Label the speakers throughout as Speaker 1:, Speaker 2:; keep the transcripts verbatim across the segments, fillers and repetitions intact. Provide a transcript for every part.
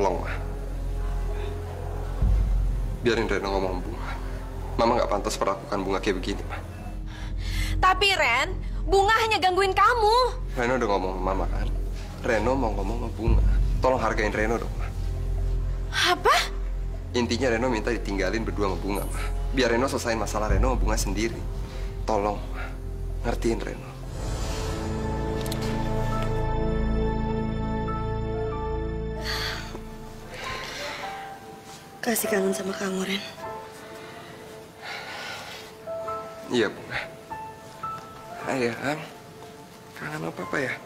Speaker 1: tolong, Ma. Biarin Reno ngomong Bunga. Mama nggak pantas perlakukan Bunga kayak begini, Ma.
Speaker 2: Tapi Ren, Bunga hanya gangguin kamu.
Speaker 1: Reno udah ngomong sama Mama kan. Reno mau ngomong sama Bunga. Tolong hargain Reno dong, Ma.
Speaker 2: Apa?
Speaker 1: Intinya Reno minta ditinggalin berdua sama Bunga, Ma. Biar Reno selesain masalah Reno sama Bunga sendiri. Tolong, Ma. Ngertiin Reno.
Speaker 3: Kasih kangen sama kamu, Ren.
Speaker 1: Iya, Bunga. Ayang, kangen apa-apa ya?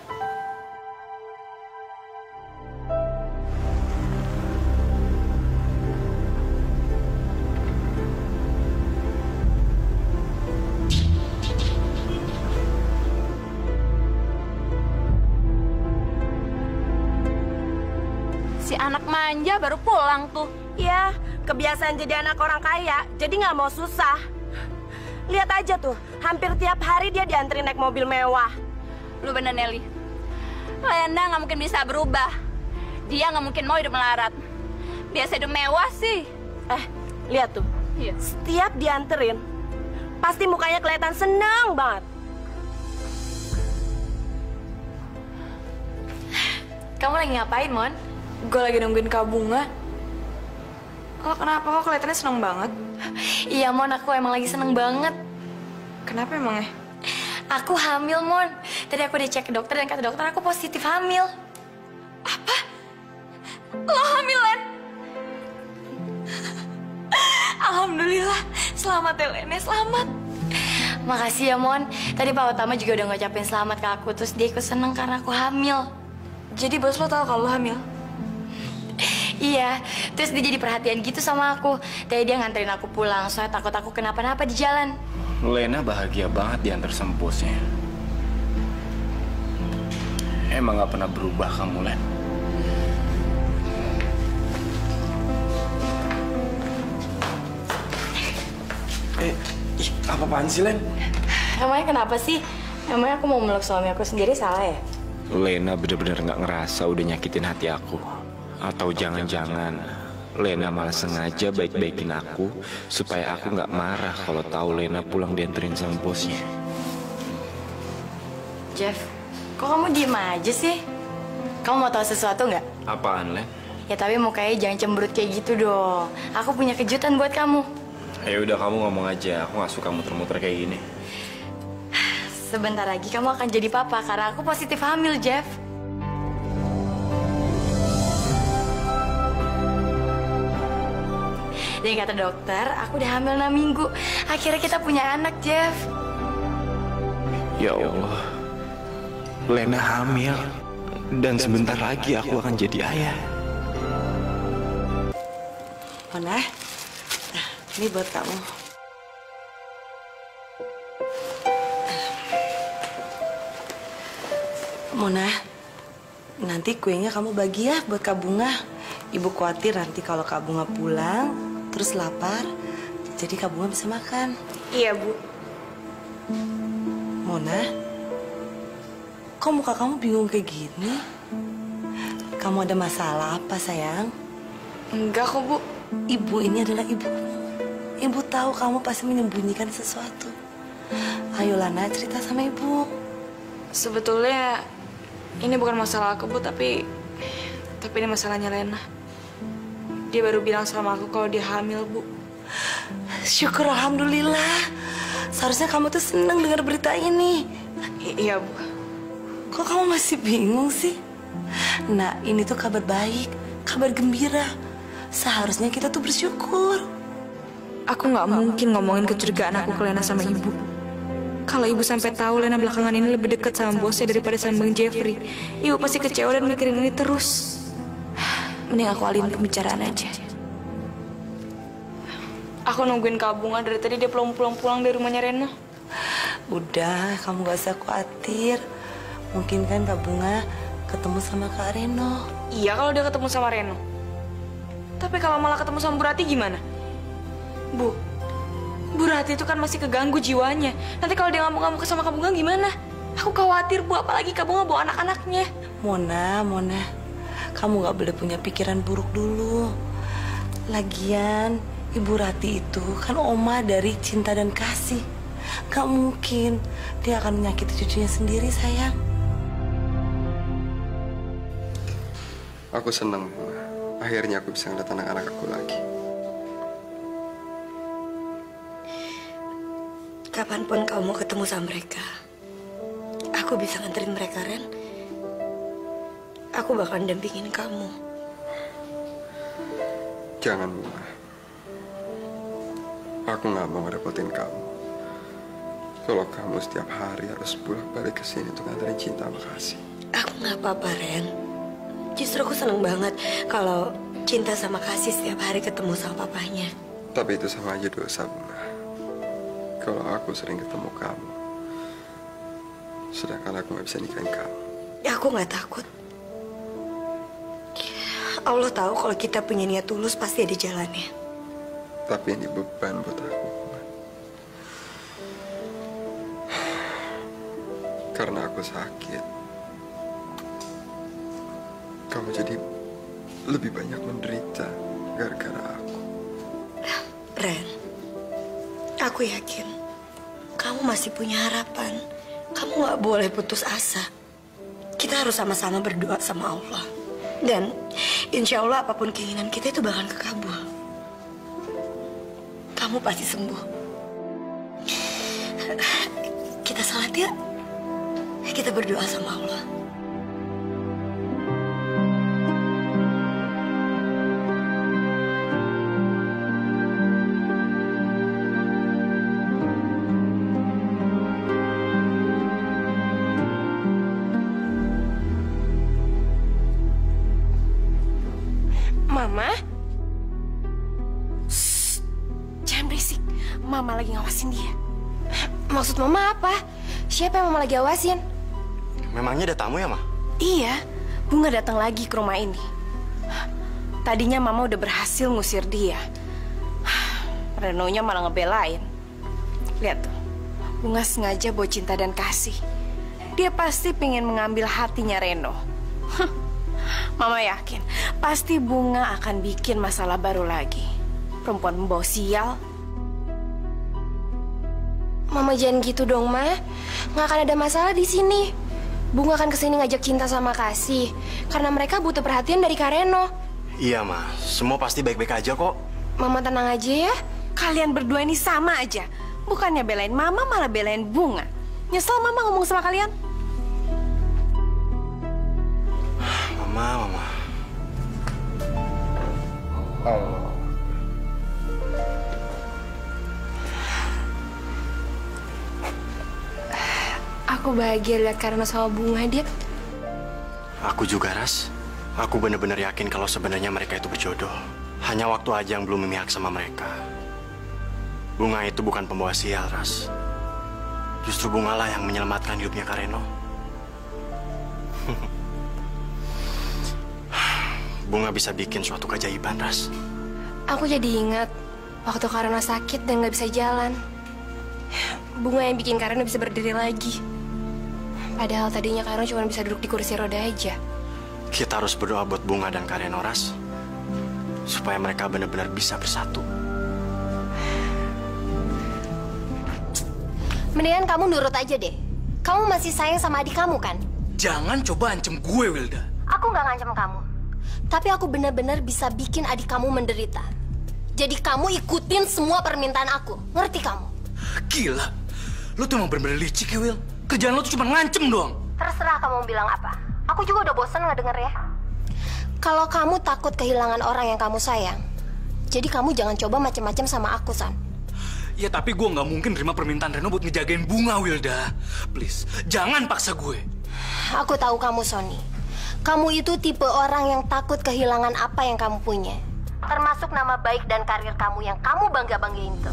Speaker 2: Si anak manja baru pulang tuh.
Speaker 3: Ya, kebiasaan jadi anak orang kaya, jadi nggak mau susah. Lihat aja tuh, hampir tiap hari dia dianterin naik mobil mewah.
Speaker 2: Lu bener, Nelly. Lena nggak mungkin bisa berubah. Dia nggak mungkin mau hidup melarat. Biasa hidup mewah sih.
Speaker 3: Eh, lihat tuh.
Speaker 2: Iya.
Speaker 3: Setiap dianterin, pasti mukanya kelihatan senang banget.
Speaker 4: Kamu lagi ngapain, Mon? Gue lagi nungguin Kak Bunga. Lo kenapa kok kelihatannya seneng banget? Iya, Mon, aku emang lagi seneng banget. Kenapa emangnya? Aku hamil, Mon. Tadi aku udah cek ke dokter dan kata dokter aku positif hamil. Apa? Lo hamil, Len? Alhamdulillah. Selamat ya, Len. Selamat. Makasih ya, Mon. Tadi Pak Utama juga udah ngucapin selamat ke aku. Terus dia ikut seneng karena aku hamil. Jadi bos lo tahu kalau lo hamil? Iya, terus dia jadi perhatian gitu sama aku. Tadi dia nganterin aku pulang, soalnya takut aku kenapa-napa di jalan.
Speaker 5: Lena bahagia banget diantar sama bosnya. Emang gak pernah berubah kamu, Len. Eh, ih, apa-apaan sih, Len?
Speaker 4: Emangnya kenapa sih? Emangnya aku mau meluk suami aku sendiri salah ya?
Speaker 5: Lena bener-bener gak ngerasa udah nyakitin hati aku. Atau jangan-jangan Lena malah sengaja baik-baikin aku supaya aku nggak marah kalau tahu Lena pulang dianterin sama bosnya.
Speaker 4: Jeff, kok kamu diem aja sih? Kamu mau tahu sesuatu nggak?
Speaker 5: Apaan, Len?
Speaker 4: Ya tapi mukanya jangan cemberut kayak gitu dong. Aku punya kejutan buat kamu.
Speaker 5: Ya udah, kamu ngomong aja. Aku nggak suka muter-muter kayak gini.
Speaker 4: Sebentar lagi kamu akan jadi papa karena aku positif hamil, Jeff. Dan kata dokter, aku udah hamil enam minggu. Akhirnya kita punya anak, Jeff.
Speaker 5: Ya Allah, Lena hamil. Dan sebentar lagi aku akan jadi ayah.
Speaker 3: Mona, nah, ini buat kamu. Mona, nanti kuenya kamu bagi ya buat Kak Bunga. Ibu khawatir nanti kalau Kak Bunga pulang, terus lapar, jadi Kak Bunga bisa makan.
Speaker 4: Iya, Bu.
Speaker 3: Mona, kok muka kamu bingung kayak gini? Kamu ada masalah apa, sayang?
Speaker 4: Enggak kok, Bu.
Speaker 3: Ibu ini adalah ibumu. Ibu tahu kamu pasti menyembunyikan sesuatu. Ayo Lana, cerita sama ibu.
Speaker 4: Sebetulnya ini bukan masalah aku, Bu, tapi tapi ini masalahnya Lena. Dia baru bilang sama aku kalau dia hamil, Bu.
Speaker 3: Syukur, alhamdulillah. Seharusnya kamu tuh seneng dengar berita ini.
Speaker 4: I iya, Bu.
Speaker 3: Kok kamu masih bingung sih? Nah, ini tuh kabar baik, kabar gembira. Seharusnya kita tuh bersyukur.
Speaker 4: Aku nggak mungkin ngomongin kecurigaan aku ke Lena sama Ibu. Kalau Ibu sampai tahu Lena belakangan ini lebih dekat sama bosnya daripada sama Bang Jeffrey, Ibu pasti kecewa dan mikirin ini terus. Mending aku alihin pembicaraan aja. Aku nungguin Kak Bunga dari tadi, dia belum pulang-pulang dari rumahnya Reno.
Speaker 3: Udah, kamu gak usah khawatir. Mungkin kan Kak Bunga ketemu sama Kak Reno.
Speaker 4: Iya kalau dia ketemu sama Reno. Tapi kalau malah ketemu sama Bu Rati gimana? Bu, Bu Rati itu kan masih keganggu jiwanya. Nanti kalau dia ngamuk-ngamuk sama Kak Bunga gimana? Aku khawatir, Bu, apalagi Kak Bunga bawa anak-anaknya.
Speaker 3: Mona, Mona, Kamu gak boleh punya pikiran buruk dulu. Lagian, Ibu Rati itu kan oma dari cinta dan kasih. Gak mungkin dia akan menyakiti cucunya sendiri, sayang.
Speaker 1: Aku senang, Bunga. Akhirnya aku bisa ngeliat anak-anak aku lagi.
Speaker 6: Kapanpun kamu mau ketemu sama mereka, aku bisa nganterin mereka, Ren. Aku bakal dampingin kamu.
Speaker 1: Jangan, Bunga. Aku nggak mau ngerepotin kamu. Kalau kamu setiap hari harus bolak-balik ke sini untuk nganterin cinta sama kasih.
Speaker 6: Aku nggak apa-apa, Ren. Justru aku seneng banget kalau cinta sama kasih setiap hari ketemu sama papanya.
Speaker 1: Tapi itu sama aja dosa, Bunga. Kalau aku sering ketemu kamu, sedangkan aku nggak bisa nikahin kamu.
Speaker 6: Ya, aku nggak takut. Allah tahu kalau kita punya niat tulus pasti ada jalannya.
Speaker 1: Tapi ini beban buat aku, Bunga. Karena aku sakit, kamu jadi lebih banyak menderita gara-gara aku.
Speaker 6: Ren, aku yakin kamu masih punya harapan. Kamu gak boleh putus asa. Kita harus sama-sama berdoa sama Allah. Dan insya Allah apapun keinginan kita itu bakal kekabul. Kamu pasti sembuh. Kita salat ya. Kita berdoa sama Allah.
Speaker 4: Mama? Shh, jangan berisik. Mama lagi ngawasin dia. Maksud Mama apa? Siapa yang Mama lagi awasin?
Speaker 7: Memangnya ada tamu ya, Ma?
Speaker 4: Iya, Bunga datang lagi ke rumah ini. Tadinya Mama udah berhasil ngusir dia. Renonya malah ngebelain. Lihat tuh, Bunga sengaja bawa cinta dan kasih. Dia pasti pengen mengambil hatinya Reno. Mama yakin, pasti Bunga akan bikin masalah baru lagi. Perempuan membawa sial. Mama jangan gitu dong, Ma. Nggak akan ada masalah di sini. Bunga akan kesini ngajak cinta sama kasih. Karena mereka butuh perhatian dari Kak Reno.
Speaker 7: Iya, Ma. Semua pasti baik-baik aja kok.
Speaker 4: Mama tenang aja ya. Kalian berdua ini sama aja. Bukannya belain Mama, malah belain Bunga. Nyesel Mama ngomong sama kalian?
Speaker 7: Mama, Mama.
Speaker 1: Oh.
Speaker 4: Aku bahagia lihat Karena sama Bunga, Dit.
Speaker 7: Aku juga, Ras. Aku benar-benar yakin kalau sebenarnya mereka itu berjodoh. Hanya waktu aja yang belum memihak sama mereka. Bunga itu bukan pembawa sial, Ras. Justru Bunga lah yang menyelamatkan hidupnya Kak Reno. Bunga bisa bikin suatu keajaiban, Ras.
Speaker 4: Aku jadi ingat waktu Karena sakit dan nggak bisa jalan. Bunga yang bikin Karena bisa berdiri lagi. Padahal tadinya Karena cuma bisa duduk di kursi roda aja.
Speaker 7: Kita harus berdoa buat Bunga dan Kak Reno, Ras. Supaya mereka benar-benar bisa bersatu.
Speaker 8: Mendingan kamu nurut aja deh. Kamu masih sayang sama adik kamu kan?
Speaker 9: Jangan coba ancam gue, Wilda.
Speaker 8: Aku nggak ngancam kamu. Tapi aku benar-benar bisa bikin adik kamu menderita. Jadi kamu ikutin semua permintaan aku. Ngerti kamu?
Speaker 9: Gila. Lu tuh emang bener-bener licik ya, Will. Kerjaan lu tuh cuma ngancem doang.
Speaker 8: Terserah kamu bilang apa. Aku juga udah bosan ngedenger ya. Kalau kamu takut kehilangan orang yang kamu sayang, jadi kamu jangan coba macem-macem sama aku, San.
Speaker 9: Ya tapi gue nggak mungkin terima permintaan Reno buat ngejagain Bunga, Wilda. Please, jangan paksa gue.
Speaker 8: Aku tahu kamu, Sony. Kamu itu tipe orang yang takut kehilangan apa yang kamu punya. Termasuk nama baik dan karir kamu yang kamu bangga-banggain tuh.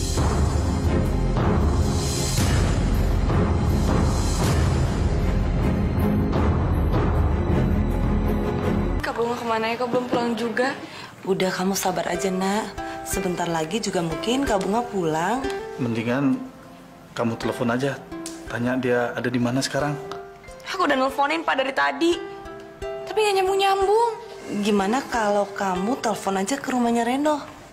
Speaker 4: Kak Bunga kemana ya? Kok belum pulang juga?
Speaker 3: Udah, kamu sabar aja, Nak. Sebentar lagi juga mungkin Kak Bunga pulang.
Speaker 10: Mendingan kamu telepon aja. Tanya dia ada di mana sekarang.
Speaker 4: Aku udah nelfonin Pak dari tadi. Tapi tapi nggak nyambung-nyambung.
Speaker 3: Gimana kalau kamu telepon aja ke rumahnya Reno?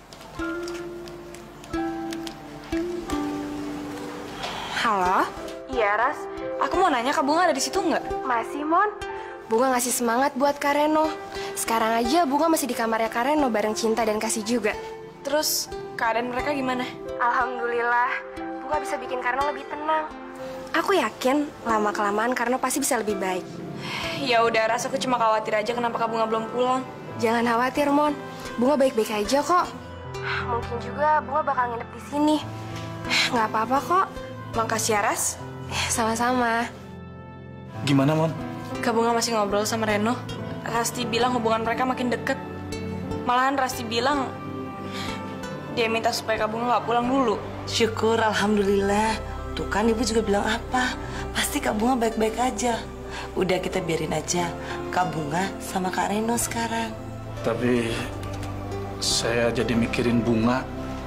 Speaker 4: Halo? Iya, Ras. Aku mau nanya, Kak Bunga ada di situ nggak?
Speaker 8: Masih, Mon. Bunga ngasih semangat buat Kak Reno. Sekarang aja Bunga masih di kamarnya Kak Reno bareng Cinta dan Kasih juga.
Speaker 4: Terus keadaan mereka gimana?
Speaker 8: Alhamdulillah, Bunga bisa bikin Karno lebih tenang. Aku yakin lama-kelamaan Karno pasti bisa lebih baik.
Speaker 4: Ya udah, Ras, aku cuma khawatir aja kenapa Kak Bunga belum pulang.
Speaker 8: Jangan khawatir, Mon. Bunga baik-baik aja kok. Mungkin juga Bunga bakal nginep di sini. Nggak apa-apa kok.
Speaker 4: Makasih ya, Ras.
Speaker 8: Sama-sama.
Speaker 10: Gimana, Mon?
Speaker 4: Kak Bunga masih ngobrol sama Reno. Rasti bilang hubungan mereka makin deket. Malahan Rasti bilang dia minta supaya Kak Bunga nggak pulang dulu.
Speaker 3: Syukur, alhamdulillah. Tuh kan ibu juga bilang apa? Pasti Kak Bunga baik-baik aja. Udah kita biarin aja Kak Bunga sama Kak Reno sekarang.
Speaker 10: Tapi saya jadi mikirin Bunga.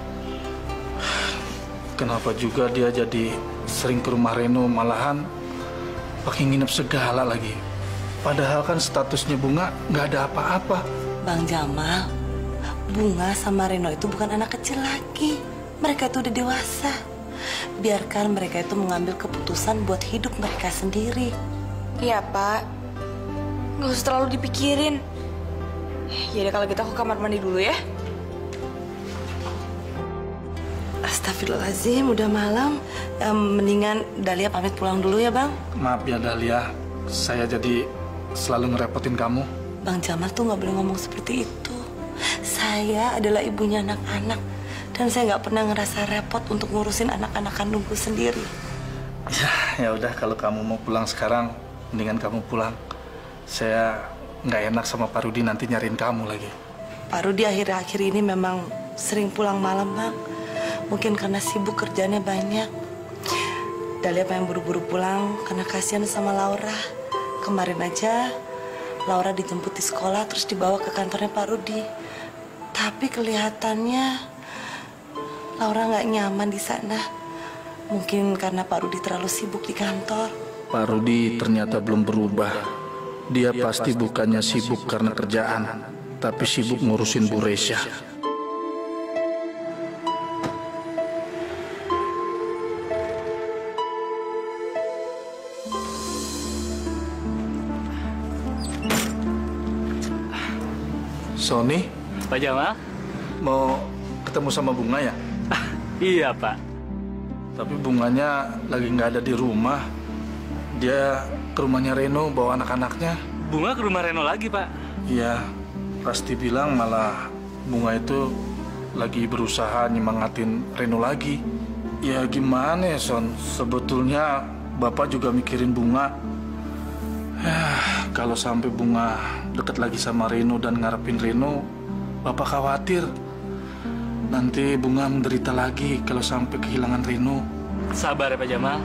Speaker 10: Kenapa juga dia jadi sering ke rumah Reno, malahan pakai nginep segala lagi. Padahal kan statusnya Bunga nggak ada apa-apa.
Speaker 3: Bang Jamal, Bunga sama Reno itu bukan anak kecil lagi. Mereka itu udah dewasa. Biarkan mereka itu mengambil keputusan buat hidup mereka sendiri.
Speaker 4: Iya, Pak. Nggak usah terlalu dipikirin. Yaudah kalau gitu aku ke kamar mandi dulu ya.
Speaker 3: Astagfirullahaladzim, udah malam. Um, mendingan Dahlia pamit pulang dulu ya, Bang.
Speaker 10: Maaf ya Dahlia, saya jadi selalu ngerepotin kamu.
Speaker 3: Bang Jamal tuh nggak boleh ngomong seperti itu. Saya adalah ibunya anak-anak. Dan saya nggak pernah ngerasa repot untuk ngurusin anak-anak kandungku sendiri.
Speaker 10: Ya, ya udah kalau kamu mau pulang sekarang, mendingan kamu pulang. Saya nggak enak sama Pak Rudi nanti nyariin kamu lagi.
Speaker 3: Pak Rudi akhir-akhir ini memang sering pulang malam, Bang. Mungkin karena sibuk kerjanya banyak. Dahlia pengen buru-buru pulang karena kasihan sama Laura. Kemarin aja Laura dijemput di sekolah terus dibawa ke kantornya Pak Rudi. Tapi kelihatannya Laura nggak nyaman di sana. Mungkin karena Pak Rudi terlalu sibuk di kantor.
Speaker 10: Pak Rudi ternyata belum berubah. Dia pasti bukannya sibuk karena kerjaan, tapi sibuk ngurusin Bu Resya. Sony,
Speaker 9: Pak Jamal?
Speaker 10: mau ketemu sama Bunga ya?
Speaker 9: Iya, Pak.
Speaker 10: Tapi Bunganya lagi nggak ada di rumah. Dia ke rumahnya Reno bawa anak-anaknya.
Speaker 9: Bunga ke rumah Reno lagi, Pak?
Speaker 10: Iya, pasti bilang malah Bunga itu lagi berusaha nyemangatin Reno lagi. Ya gimana ya, Son? Sebetulnya Bapak juga mikirin Bunga. Ya, kalau sampai Bunga deket lagi sama Reno dan ngarepin Reno, Bapak khawatir nanti Bunga menderita lagi kalau sampai kehilangan Reno.
Speaker 9: Sabar ya Pak Jamal.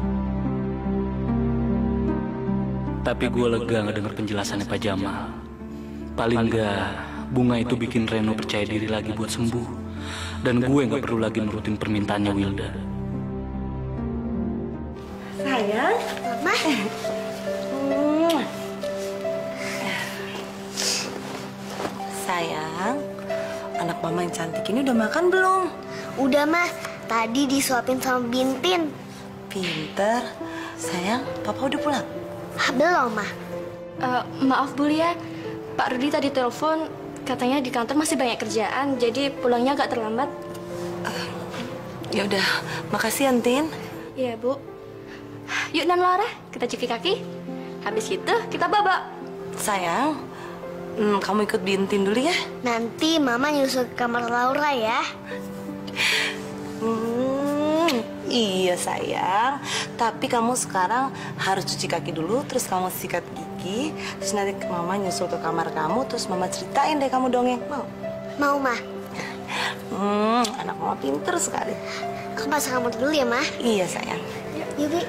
Speaker 9: Tapi gue lega ngedenger penjelasannya Pak Jamal. Paling nggak Bunga itu bikin Reno percaya diri lagi buat sembuh. Dan gue nggak perlu lagi nurutin permintaannya Wilda.
Speaker 3: Sayang,
Speaker 6: Mama.
Speaker 3: Sayang, anak mama yang cantik ini udah makan belum?
Speaker 6: Udah, Mah. Tadi disuapin sama Bintin.
Speaker 3: Pinter. Sayang, papa udah pulang?
Speaker 6: Ah, belum, Mah.
Speaker 11: Uh, maaf Bu Lia, Pak Rudi tadi telepon katanya di kantor masih banyak kerjaan, jadi pulangnya agak terlambat.
Speaker 3: Uh, ya udah, makasih Antin.
Speaker 11: Iya Bu. Yuk dan Laura, kita cuci kaki. Habis itu kita babak.
Speaker 3: Sayang, hmm, kamu ikut Bintin dulu ya.
Speaker 6: Nanti Mama nyusul ke kamar Laura ya.
Speaker 3: Hmm, iya sayang. Tapi kamu sekarang harus cuci kaki dulu, terus kamu sikat gigi, terus nanti Mama nyusul ke kamar kamu, terus Mama ceritain deh kamu dongeng. Mau?
Speaker 6: Mau, Mah.
Speaker 3: Hmm, anak Mama pinter sekali.
Speaker 6: Aku pasang kamu dulu ya, Mah.
Speaker 3: Iya sayang.
Speaker 6: Yuk, Bi.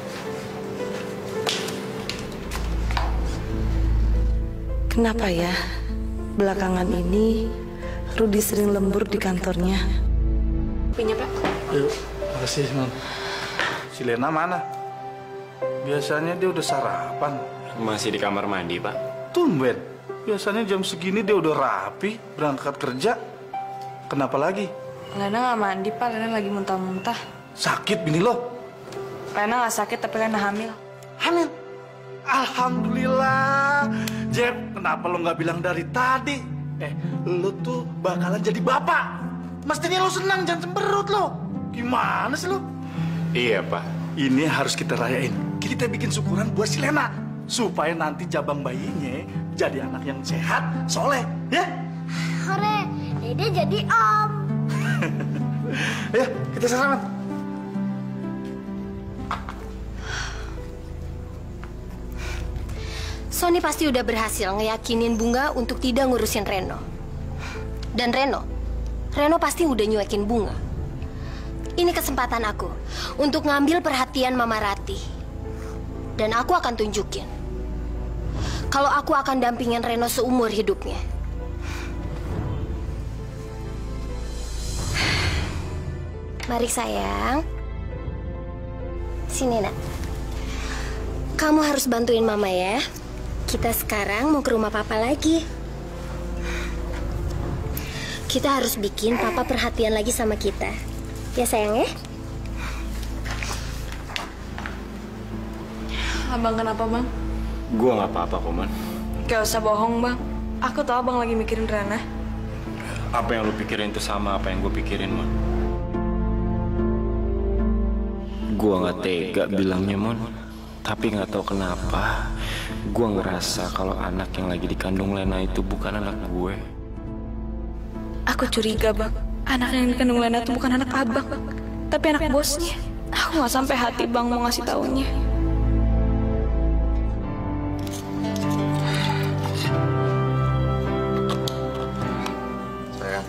Speaker 3: Kenapa ya belakangan ini Rudi sering lembur di kantornya?
Speaker 11: Punya Pak.
Speaker 10: Yuk, makasih Man. Si Lena mana? Biasanya dia udah sarapan.
Speaker 5: Masih di kamar mandi, Pak.
Speaker 10: Tumben, biasanya jam segini dia udah rapi, berangkat kerja. Kenapa lagi?
Speaker 4: Lena nggak mandi, Pak. Lena lagi muntah-muntah.
Speaker 10: Sakit bini lo?
Speaker 4: Lena nggak sakit, tapi Lena hamil.
Speaker 10: Hamil? Alhamdulillah. Jeb, kenapa lo nggak bilang dari tadi? Eh, lo tuh bakalan jadi bapak. Mestinya lo senang, jangan cemberut lo. Gimana sih lo? Iya, Pak. Ini harus kita rayain. Kita bikin syukuran buat si Lena. Supaya nanti cabang bayinya jadi anak yang sehat, soleh. Ya?
Speaker 11: Hore, Dede jadi om.
Speaker 10: Ayo, kita selamat.
Speaker 8: Sony pasti udah berhasil ngeyakinin Bunga untuk tidak ngurusin Reno. Dan Reno, Reno pasti udah nyuekin Bunga. Ini kesempatan aku untuk ngambil perhatian Mama Rati. Dan aku akan tunjukin kalau aku akan dampingin Reno seumur hidupnya. Mari sayang. Sini nak. Kamu harus bantuin Mama ya. Kita sekarang mau ke rumah Papa lagi. Kita harus bikin Papa perhatian lagi sama kita. Ya sayang ya?
Speaker 4: Abang kenapa, Bang?
Speaker 5: Gua nggak apa-apa, Koman.
Speaker 4: Gak usah bohong, Bang. Aku tahu Bang lagi mikirin Rena.
Speaker 5: Apa yang lu pikirin itu sama apa yang gue pikirin, Mon. Gua nggak tega bilangnya, Mon. Tapi nggak tahu kenapa, gua ngerasa kalau anak yang lagi dikandung Lena itu bukan anak gue.
Speaker 4: Aku curiga, Bang. Anak yang dikandung Lena itu bukan anak Abang, tapi anak bosnya. Aku nggak sampai hati, Bang, mau ngasih taunya.
Speaker 1: Sayang,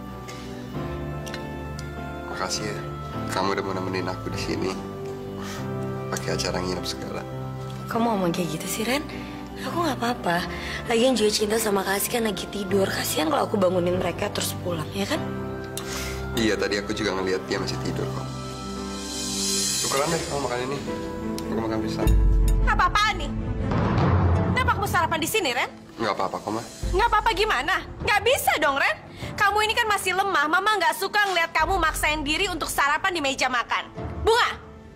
Speaker 1: makasih ya. Kamu udah mau nemenin aku di sini. Pakai acara nginep segala.
Speaker 6: Kamu ngomong kayak gitu sih, Ren? Aku nggak apa-apa. Lagian juga Cinta sama Kasih kan lagi tidur. Kasihan kalau aku bangunin mereka terus pulang, ya kan?
Speaker 1: Iya, tadi aku juga ngeliat dia masih tidur kok. Syukuran deh kamu makan ini. Aku makan pisang.
Speaker 12: Apa-apaan nih? Kenapa kamu sarapan di sini, Ren?
Speaker 1: Nggak apa-apa kok, Ma.
Speaker 12: Nggak apa-apa gimana? Nggak bisa dong, Ren. Kamu ini kan masih lemah. Mama nggak suka ngeliat kamu maksain diri untuk sarapan di meja makan. Bunga!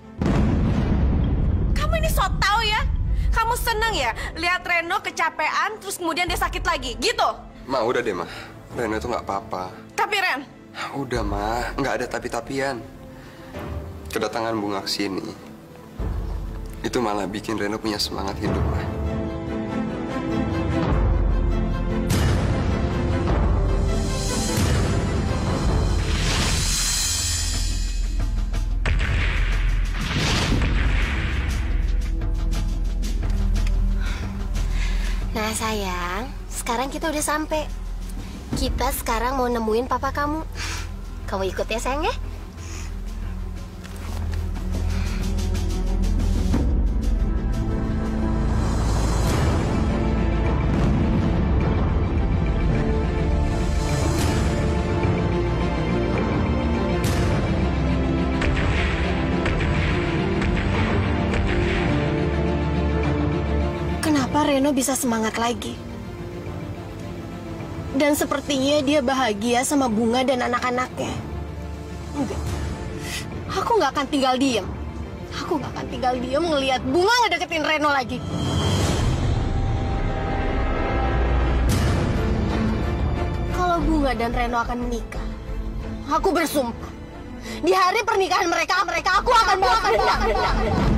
Speaker 12: Kamu ini so tau ya? Kamu seneng ya lihat Reno kecapean terus kemudian dia sakit lagi, gitu?
Speaker 1: Ma, udah deh, Ma. Reno itu nggak apa-apa.
Speaker 12: Tapi Ren,
Speaker 1: udah, Ma. Nggak ada tapi-tapian. Kedatangan Bunga ke sini itu malah bikin Reno punya semangat hidup, Ma.
Speaker 8: Nah sayang, sekarang kita udah sampai. Kita sekarang mau nemuin papa kamu. Kamu ikut ya sayang ya? Kenapa Reno bisa semangat lagi? Dan sepertinya dia bahagia sama Bunga dan anak-anaknya. Enggak. Aku nggak akan tinggal diem. Aku nggak akan tinggal diem ngelihat Bunga ngedeketin Reno lagi. Kalau Bunga dan Reno akan menikah, aku bersumpah di hari pernikahan mereka, mereka aku akan bawa